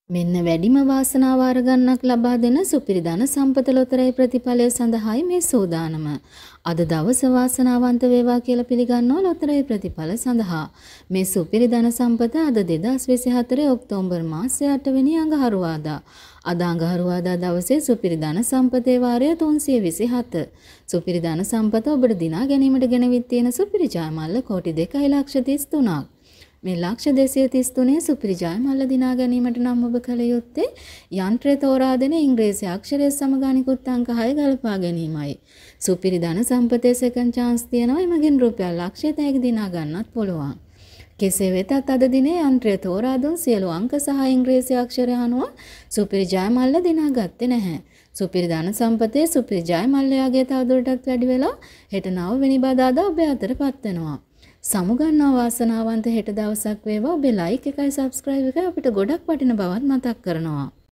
මෙන්න වැඩිම වාසනාව අරගන්නක් ලබා දෙන සුපිරි ධන සම්පත ලොතරැයි ප්‍රතිඵලය සඳහායි මේ සූදානම. අද දවස වාසනාවන්ත වේවා කියලා පිළිගන්නවා ලොතරැයි ප්‍රතිඵල සඳහා. මේ සුපිරි ධන සම්පත අද 2024 ඔක්තෝබර් මාසයේ 8 වෙනි අඟහරුවාදා. අද අඟහරුවාදා දවසේ සුපිරි ධන සම්පතේ වාරය 327. සුපිරි ධන සම්පත ඔබට දිනා ගැනීමට ගෙනවිත් තියෙන සුපිරි ජයමල්ල කෝටි 2,33,000. මේ ලක්ෂ 233 සුපිරි ජයමල්ල දිනා ගැනීමට නම් ඔබ කළ යුත්තේ යන්ත්‍රය තෝරා දෙන ඉංග්‍රීසි අක්ෂරය සමග අනිකුත් අංක 6 ගලපා ගැනීමයි. සුපිරි ධන සම්පතේ සෙකන්ඩ් chance තියෙනවා. එමගින් රුපියල් ලක්ෂය තෑගි දිනා ගන්නත් පුළුවන්. කෙසේ වෙතත් අද දිනේ යන්ත්‍රය තෝරා දුන් සියලු අංක සහ ඉංග්‍රීසි අක්ෂරය අනුව සුපිරි ජයමල්ල දිනා ගත්තේ නැහැ. සුපිරි ධන සම්පතේ සුපිරි ජයමල්ලයාගේ තවදුරටත් වැඩි වෙලා හෙට 9 වෙනි බදාදා ඔබ අතරපත් වෙනවා. සමුගන්නා වාසනාවන්ත හෙට දවසක් වේවා. ඔබේ ලයික් එකයි සබ්ස්ක්‍රයිබ් එකයි අපිට ගොඩක් වටින බවත් මතක් කරනවා.